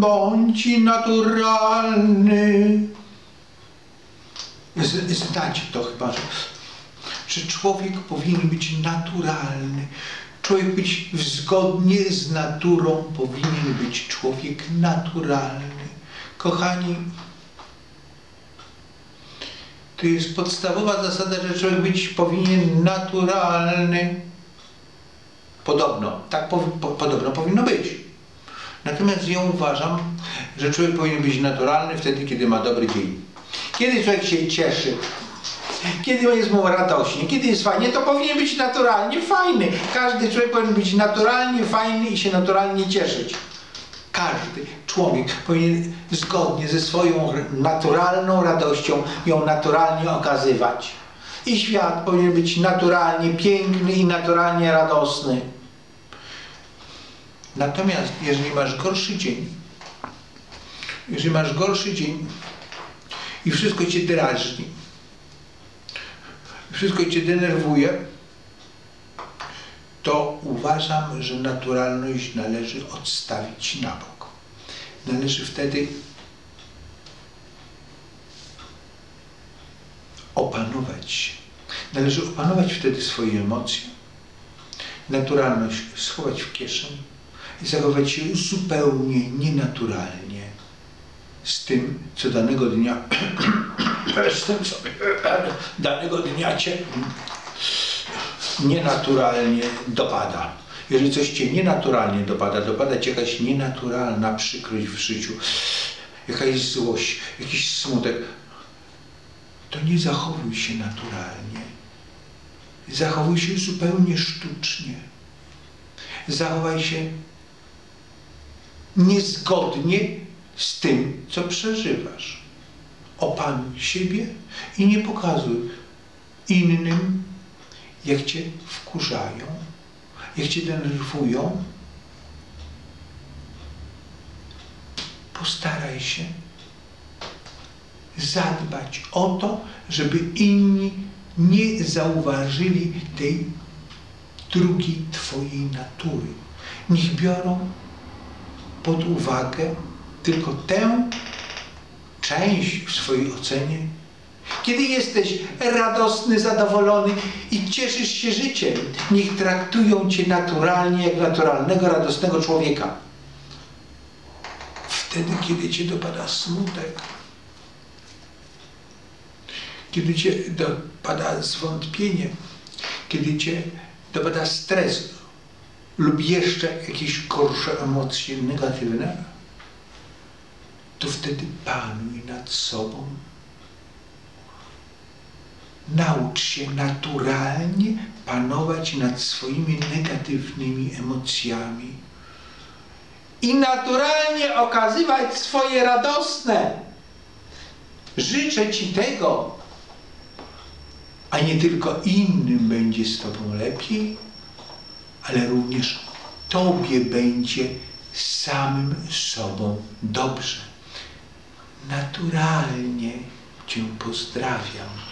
Bądź naturalny. Znacie to chyba, że człowiek powinien być naturalny. Człowiek być zgodnie z naturą, powinien być człowiek naturalny. Kochani, to jest podstawowa zasada, że człowiek być powinien naturalny. Podobno, tak podobno powinno być. Natomiast ja uważam, że człowiek powinien być naturalny wtedy, kiedy ma dobry dzień. Kiedy człowiek się cieszy, kiedy jest mu radośnie, kiedy jest fajnie, to powinien być naturalnie fajny. Każdy człowiek powinien być naturalnie fajny i się naturalnie cieszyć. Każdy człowiek powinien zgodnie ze swoją naturalną radością ją naturalnie okazywać. I świat powinien być naturalnie piękny i naturalnie radosny. Natomiast jeżeli masz gorszy dzień i wszystko cię drażni, wszystko cię denerwuje, to uważam, że naturalność należy odstawić na bok. Należy wtedy opanować się. Należy opanować wtedy swoje emocje, naturalność schować w kieszeń i zachować się zupełnie nienaturalnie z tym, co danego dnia cię nienaturalnie dopada. Jeżeli coś cię nienaturalnie dopada cię jakaś nienaturalna przykrość w życiu, jakaś złość, jakiś smutek, to nie zachowuj się naturalnie. Zachowuj się zupełnie sztucznie. Zachowaj się niezgodnie z tym, co przeżywasz. Opanuj siebie i nie pokazuj innym, jak cię wkurzają, jak cię denerwują. Postaraj się zadbać o to, żeby inni nie zauważyli tej drugiej twojej natury. Niech biorą pod uwagę tylko tę część w swojej ocenie, kiedy jesteś radosny, zadowolony i cieszysz się życiem. Niech traktują cię naturalnie, jak naturalnego, radosnego człowieka. Wtedy, kiedy cię dopada smutek, kiedy cię dopada zwątpienie, kiedy cię dopada stres lub jeszcze jakieś gorsze emocje negatywne, to wtedy panuj nad sobą. Naucz się naturalnie panować nad swoimi negatywnymi emocjami i naturalnie okazywać swoje radosne. Życzę ci tego, a nie tylko innym będzie z tobą lepiej, ale również tobie będzie z samym sobą dobrze. Naturalnie cię pozdrawiam.